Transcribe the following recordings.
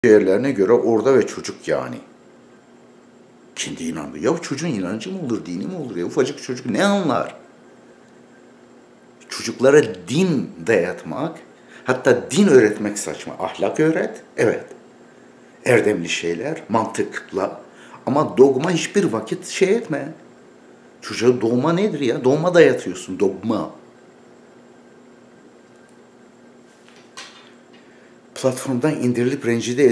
değerlerine göre orada ve çocuk yani. Kendi inandı. Ya çocuğun inancı mı olur, dini mi olur ya? Ufacık çocuk ne anlar? Çocuklara din dayatmak, hatta din öğretmek saçma. Ahlak öğret, evet. Erdemli şeyler, mantıkla. Ama dogma hiçbir vakit şey etme. Çocuğa dogma nedir ya? Dogma dayatıyorsun, dogma. Platformdan indirilip rencide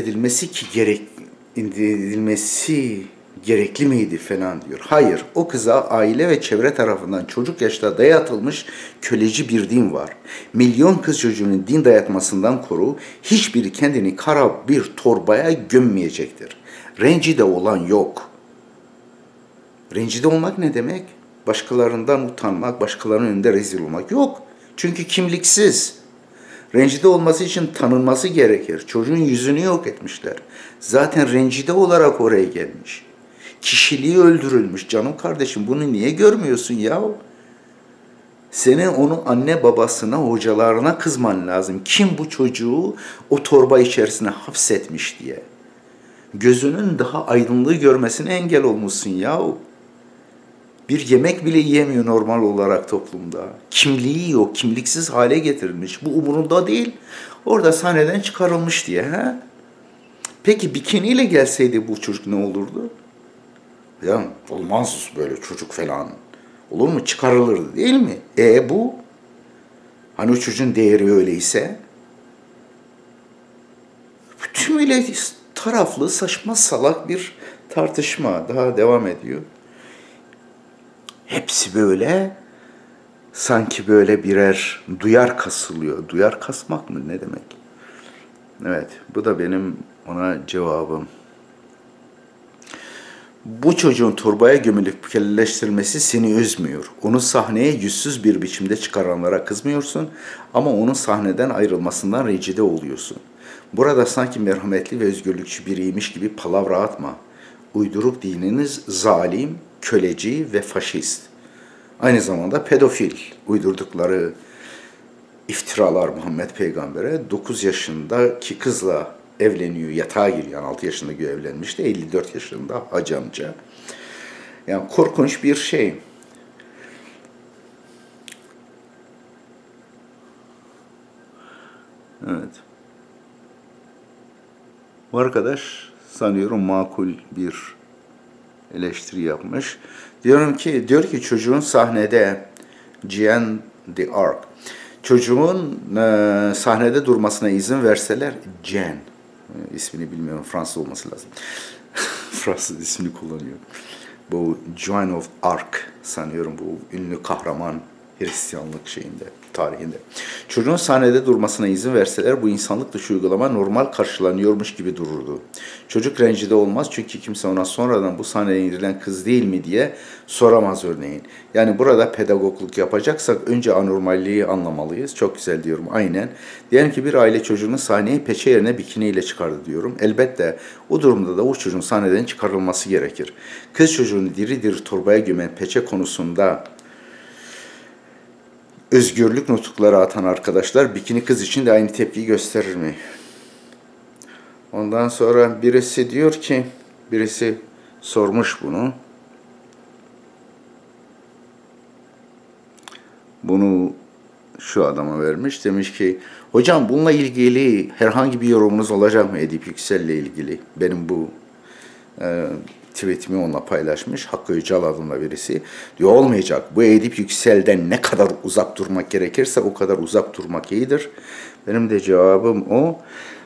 edilmesi gerekli miydi falan diyor. Hayır, o kıza aile ve çevre tarafından çocuk yaşta dayatılmış köleci bir din var. Milyon kız çocuğunun din dayatmasından koru, hiçbiri kendini kara bir torbaya gömmeyecektir. Rencide olan yok. Rencide olmak ne demek? Başkalarından utanmak, başkalarının önünde rezil olmak yok. Çünkü kimliksiz. Rencide olması için tanınması gerekir. Çocuğun yüzünü yok etmişler. Zaten rencide olarak oraya gelmiş. Kişiliği öldürülmüş. Canım kardeşim bunu niye görmüyorsun ya? Senin onu anne babasına, hocalarına kızman lazım. Kim bu çocuğu o torba içerisine hapsetmiş diye. Gözünün daha aydınlığı görmesine engel olmuşsun yahu. Bir yemek bile yiyemiyor normal olarak toplumda. Kimliği yok, kimliksiz hale getirilmiş. Bu umurunda değil. Orada sahneden çıkarılmış diye. He? Peki bikiniyle gelseydi bu çocuk ne olurdu? Ya olmaz böyle çocuk falan. Olur mu? Çıkarılırdı değil mi? Bu? Hani o çocuğun değeri öyleyse? Tümüyle taraflı, saçma salak bir tartışma daha devam ediyor. Hepsi böyle sanki böyle birer duyar kasılıyor. Duyar kasmak mı ne demek? Evet, bu da benim ona cevabım. Bu çocuğun torbaya gömülüp kelleştirilmesi seni üzmüyor. Onu sahneye yüzsüz bir biçimde çıkaranlara kızmıyorsun ama onun sahneden ayrılmasından rencide oluyorsun. Burada sanki merhametli ve özgürlükçü biriymiş gibi palavra atma. Uyduruk dininiz zalim, köleci ve faşist. Aynı zamanda pedofil uydurdukları iftiralar Muhammed Peygamber'e 9 yaşındaki kızla evleniyor, yatağa giriyor. Yani 6 yaşında evlenmişti, 54 yaşında hacı amca. Yani korkunç bir şey. Evet. Bu arkadaş sanıyorum makul bir eleştiri yapmış. Diyor ki çocuğun sahnede Jeanne d'Arc çocuğun sahnede durmasına izin verseler Jeanne ismini bilmiyorum, Fransız olması lazım. Fransız ismini kullanıyor. Bu Joan of Arc sanıyorum, bu ünlü kahraman Hristiyanlık tarihinde. Çocuğun sahnede durmasına izin verseler bu insanlık dışı uygulama normal karşılanıyormuş gibi dururdu. Çocuk rencide olmaz çünkü kimse ona sonradan bu sahneye indirilen kız değil mi diye soramaz örneğin. Yani burada pedagogluk yapacaksak önce anormalliği anlamalıyız. Çok güzel diyorum, aynen. Diyelim ki bir aile çocuğunu sahneye peçe yerine bikiniyle çıkardı diyorum. Elbette o durumda da o çocuğun sahneden çıkarılması gerekir. Kız çocuğunu diri diri torbaya gömen peçe konusunda özgürlük nutukları atan arkadaşlar bikini kız için de aynı tepkiyi gösterir mi? Ondan sonra birisi sormuş bunu. Bunu şu adama vermiş. Demiş ki, hocam bununla ilgili herhangi bir yorumunuz olacak mı Edip Yüksel'le ilgili? Benim bu tweetimi onunla paylaşmış. Hakkı Öcal adında birisi. Diyor olmayacak. Bu Edip Yüksel'den ne kadar uzak durmak gerekirse o kadar uzak durmak iyidir. Benim de cevabım o.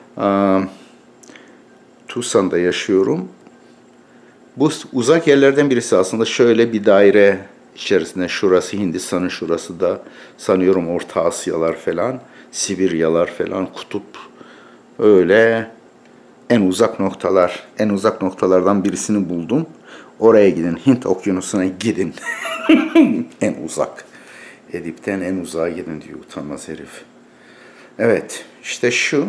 Tucson'da yaşıyorum. Bu uzak yerlerden birisi aslında şöyle bir daire içerisinde, şurası Hindistan'ın, şurası da sanıyorum Orta Asyalar falan, Sibiryalar falan, kutup öyle en uzak noktalardan birisini buldum. Oraya gidin, Hint Okyanusu'na gidin. En uzak. Edip'ten en uzağa gidin diyor utanmaz herif. Evet, işte şu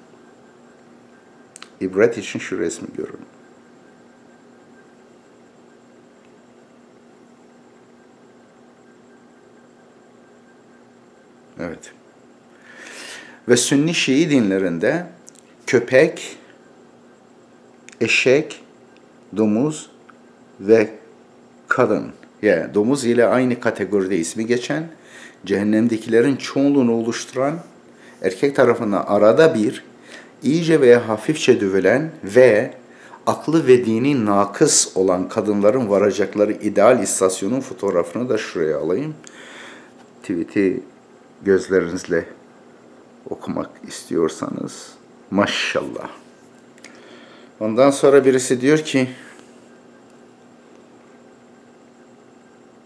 ibret için şu resmi görün. Evet. Ve Sünni Şii dinlerinde köpek eşek, domuz ve kadın. Yani domuz ile aynı kategoride ismi geçen, cehennemdekilerin çoğunluğunu oluşturan, erkek tarafından arada bir, iyice veya hafifçe dövülen ve aklı ve dini nakıs olan kadınların varacakları ideal istasyonun fotoğrafını da şuraya alayım. Tweet'i gözlerinizle okumak istiyorsanız maşallah. Ondan sonra birisi diyor ki